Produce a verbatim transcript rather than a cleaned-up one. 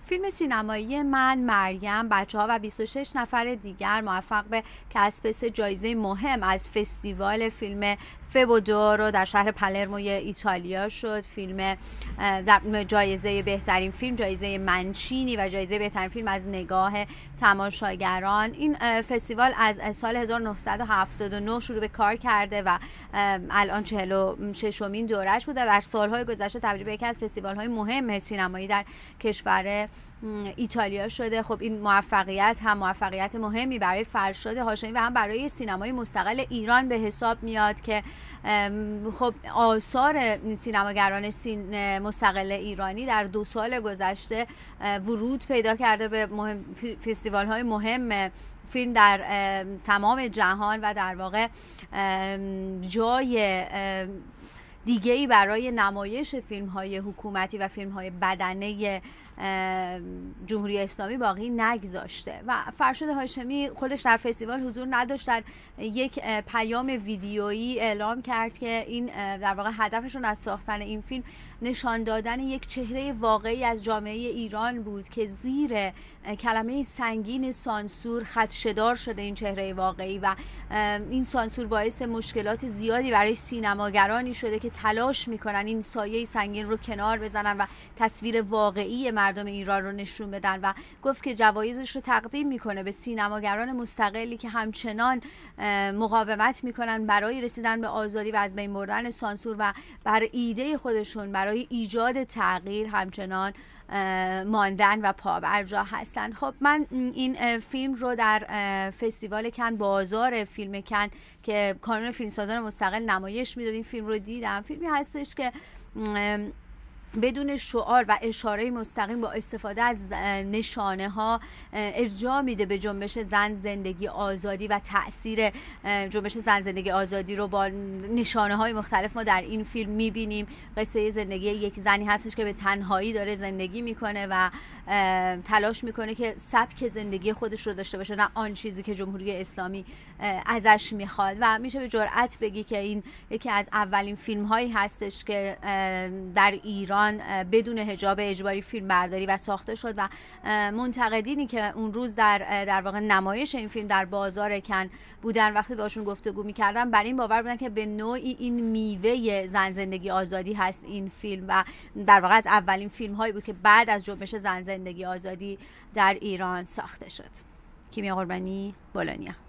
فیلم سینمایی من، مریم، بچه‌ها و بیست و شش نفر دیگر موفق به کسب سه جایزه مهم از فستیوال فیلم فبودورو در شهر پالرموی ایتالیا شد. فیلم در جایزه بهترین فیلم، جایزه منچینی و جایزه بهترین فیلم از نگاه تماشاگران. این فستیوال از سال هزار و نهصد و هفتاد و نه شروع به کار کرده و الان چهل و ششمین دورش بوده. در سالهای گذشته تبدیل به یکی از فستیوال‌های مهم سینمایی در کشور ایتالیا شده. خب این موفقیت هم موفقیت مهمی برای فرشاد هاشمی و هم برای سینمای مستقل ایران به حساب میاد که خب آثار سینماگران سین مستقل ایرانی در دو سال گذشته ورود پیدا کرده به مهم فستیوال های مهم فیلم در تمام جهان و در واقع جای دیگه‌ای برای نمایش فیلم‌های حکومتی و فیلم‌های بدنه جمهوری اسلامی باقی نگذاشته و فرشاد هاشمی خودش در فستیوال حضور نداشت. در یک پیام ویدیویی اعلام کرد که این در واقع هدفشون از ساختن این فیلم نشان دادن یک چهره واقعی از جامعه ایران بود که زیر کلمه سنگین سانسور خدشه‌دار شده این چهره واقعی و این سانسور باعث مشکلات زیادی برای سینماگرانی شده که تلاش میکنن این سایه سنگین رو کنار بزنن و تصویر واقعی مردم ایران رو نشون بدن و گفت که جوایزش رو تقدیم میکنه به سینماگران مستقلی که همچنان مقاومت میکنن برای رسیدن به آزادی و از بین بردن سانسور و بر ایده خودشون برای ایجاد تغییر همچنان ماندن و پابرجا هستن. خب من این فیلم رو در فستیوال کن، بازار فیلم کن که کانون فیلمسازان مستقل نمایش میداد، این فیلم رو دیدم. فیلمی هستش که بدون شعار و اشاره مستقیم با استفاده از نشانه ها ارجاع میده به جنبش زن زندگی آزادی و تأثیر جنبش زن زندگی آزادی رو با نشانه های مختلف ما در این فیلم میبینیم. قصه زندگی یک زنی هستش که به تنهایی داره زندگی میکنه و تلاش میکنه که سبک زندگی خودش رو داشته باشه، نه آن چیزی که جمهوری اسلامی ازش میخواد. و میشه به جرئت بگی که این یکی از اولین فیلم هایی هستش که در ایران بدون حجاب اجباری فیلم برداری و ساخته شد و منتقدینی که اون روز در در واقع نمایش این فیلم در بازار کن بودن وقتی باشون گفتگو می‌کردم بر این باور بودن که به نوعی این میوه زن زندگی آزادی هست این فیلم و در واقع از اولین فیلم هایی بود که بعد از جنبش زن زندگی آزادی در ایران ساخته شد. کیمیا قربانی، بولونیا.